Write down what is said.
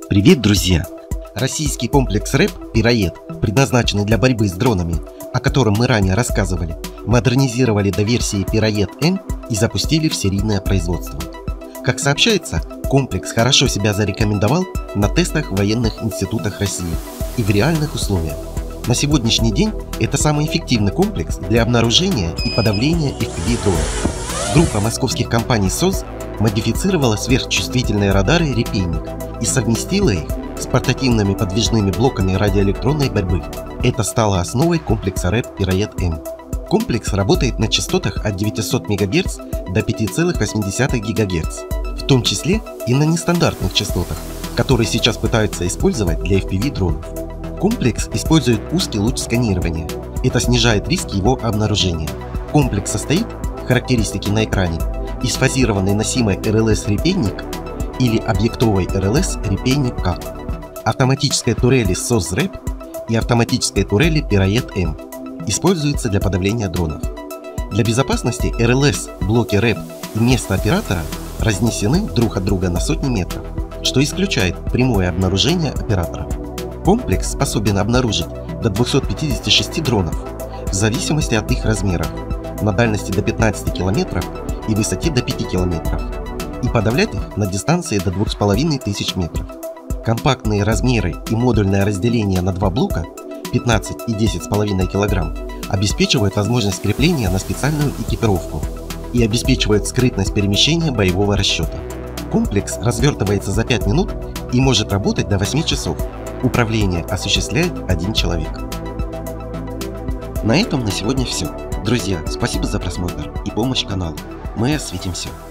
Привет, друзья! Российский комплекс РЭП «Пироед», предназначенный для борьбы с дронами, о котором мы ранее рассказывали, модернизировали до версии «Пироед-М» и запустили в серийное производство. Как сообщается, комплекс хорошо себя зарекомендовал на тестах в военных институтах России и в реальных условиях. На сегодняшний день это самый эффективный комплекс для обнаружения и подавления FPV-дронов. Группа московских компаний СОС модифицировала сверхчувствительные радары «Репейник» и совместила их с портативными подвижными блоками радиоэлектронной борьбы. Это стало основой комплекса РЭП «Пироед-М». Комплекс работает на частотах от 900 МГц до 5,8 ГГц, в том числе и на нестандартных частотах, которые сейчас пытаются использовать для FPV-дронов. Комплекс использует узкий луч сканирования. Это снижает риск его обнаружения. Комплекс состоит, характеристики на экране, из фазированной носимой РЛС «Репейник» или объектовой РЛС «Репейник-К», автоматической турели СОС РЭП и автоматической турели «Пироед-М». Используется для подавления дронов. Для безопасности РЛС, блоки РЭП и место оператора разнесены друг от друга на сотни метров, что исключает прямое обнаружение оператора. Комплекс способен обнаружить до 256 дронов в зависимости от их размеров, на дальности до 15 км и высоте до 5 км, и подавлять их на дистанции до 2500 метров. Компактные размеры и модульное разделение на два блока 15 и 10,5 кг обеспечивают возможность крепления на специальную экипировку и обеспечивают скрытность перемещения боевого расчета. Комплекс развертывается за 5 минут и может работать до 8 часов. Управление осуществляет один человек. На этом на сегодня все. Друзья, спасибо за просмотр и помощь каналу. Мы осветим все.